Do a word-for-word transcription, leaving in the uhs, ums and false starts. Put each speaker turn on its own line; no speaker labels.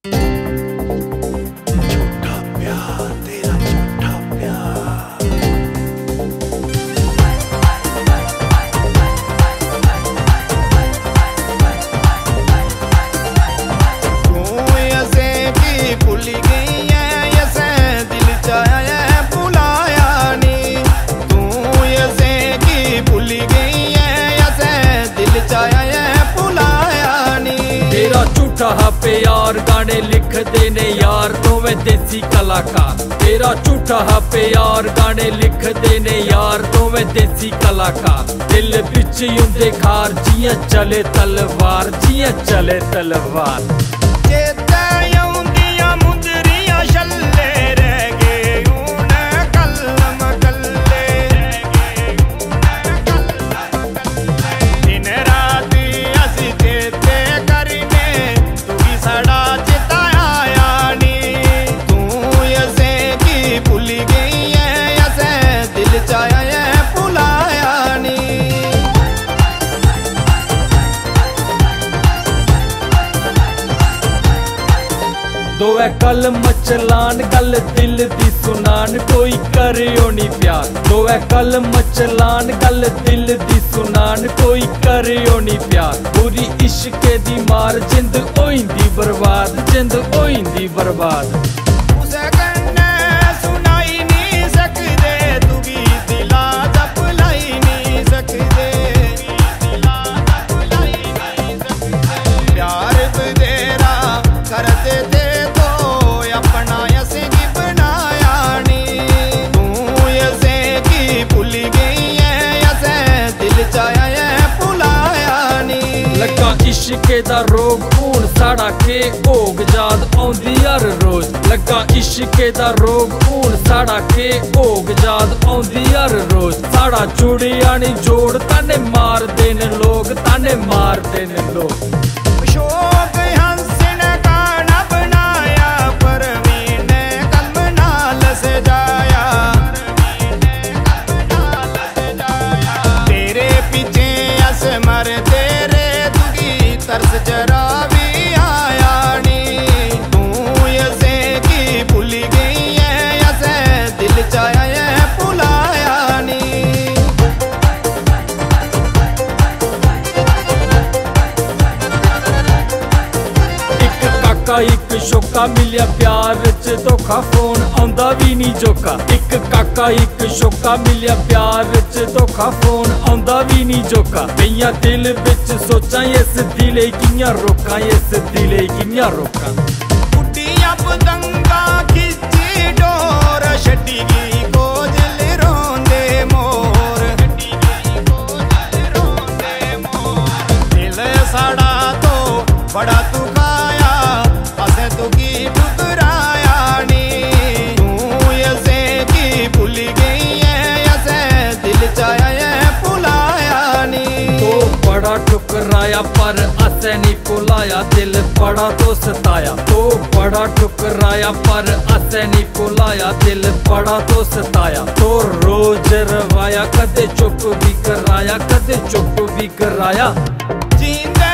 झूठा प्यार, तेरा झूठा प्यार।
तू ऐसे की भूल गई है, ऐसे दिल चाहे बुलाया नहीं। तू ऐसे की भूल गई है, ऐसे दिल चाहे बुलाया नहीं।
तेरा झूठा प्यार गाने लिख देने यार दोवें देसी कलाकार। तेरा झूठा प्यार गाने लिख देने यार दोवें देसी कलाकार। दिल बिच हुंदे खार जियां चले तलवार, जियां चले तलवार।
चेते औंदियां मुंदरियां छल्ले रह गए हूण कलम कल्ले। दिन रात असीं चेते करने, तू भी साड़ा चेता आया नहीं। तू ऐसे की भूल गई है, ऐसे दिल चाहे भुलाया नहीं।
दोवे कल मचलान गल दिल दी सुनान, कोई करियो नी प्यार। दोवे कल मचलान गल दिल दी सुनान, कोई करियो नी प्यार। पूरी इश्के दी मार जिंद होइंदी बर्बाद, जिंद होइंदी बर्बाद।
उसे कन्ने सुनाई नहीं सकदे, तू भी दिला जप लाई नहीं सकदे। प्यार तेरा करते थे तो अपना ऐसे की बनाया नहीं। तू ऐसे की भूल गई है, ऐसे दिल चाहे भुलाया नहीं।
लगा इश्के दा रोग हूण साड़ा के भोग याद आउंदी हर रोज। लगा इश्के दा रोग हूण साड़ा के भोग याद आउंदी हर रोज। साड़ा जुड़िया नी जोड़ ताने मार देने लोग, ताने मार देने लोग।
शोक हंस ने गाना बनाया, परवीन ने कलम नाल सजाया। तेरे पीछे अस मर तेरे दुगी तरस जरा भी आया नहीं। तू ऐसे की भूल गई है, ऐसे दिल चाहे भुलाया नहीं।
एक शोका मिलिया प्यार च धोखा, फोन आंदा भी नी जोका। एक काका एक शोका मिलिया प्यार च धोखा, फोन आंदा भी नी जोका। पईयां दिल बिच सोचां इस दिले कियां रोकां, इस दिले कियां रोकां।
कुटियां पतंगा खिच्ची डोर, छड्डी गई कोजल रोंदे मोर। दिल साड़ा तो बड़ा तू खाया, असें तू की ठुकराया नहीं। तू ऐसे की भूल गई है, ऐसे दिल चाहे भुलाया नहीं।
तो बड़ा ठुकराया पर असें नी भुलाया, दिल बड़ा तो सताया। तो बड़ा ठुकराया पर असें नी भुलाया, दिल बड़ा तो सताया। तो रोज रवाया, कदे चुप भी कराया, कदे चुप भी कराया।
जींदे